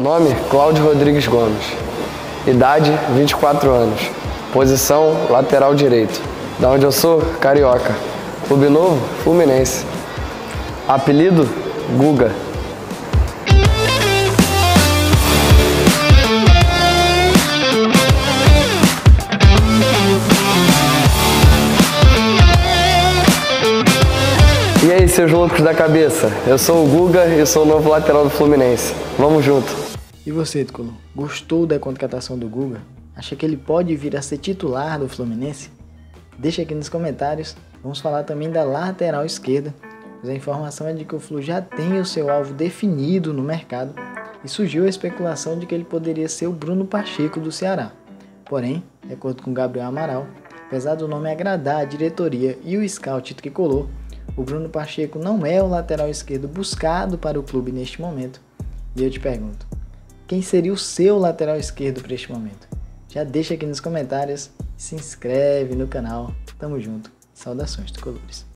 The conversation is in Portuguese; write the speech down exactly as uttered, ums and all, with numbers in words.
Nome: Cláudio Rodrigues Gomes. Idade: vinte e quatro anos. Posição: lateral direito. Da onde eu sou? Carioca. Clube novo? Fluminense. Apelido: Guga. E aí, seus loucos da cabeça? Eu sou o Guga e sou o novo lateral do Fluminense. Vamos junto! E você, Tricolor, gostou da contratação do Guga? Acha que ele pode vir a ser titular do Fluminense? Deixa aqui nos comentários. Vamos falar também da lateral esquerda, pois a informação é de que o Flu já tem o seu alvo definido no mercado e surgiu a especulação de que ele poderia ser o Bruno Pacheco do Ceará. Porém, de acordo com Gabriel Amaral, apesar do nome agradar a diretoria e o scout tricolor, o Bruno Pacheco não é o lateral esquerdo buscado para o clube neste momento. E eu te pergunto, quem seria o seu lateral esquerdo para este momento? Já deixa aqui nos comentários, se inscreve no canal. Tamo junto. Saudações tricolores.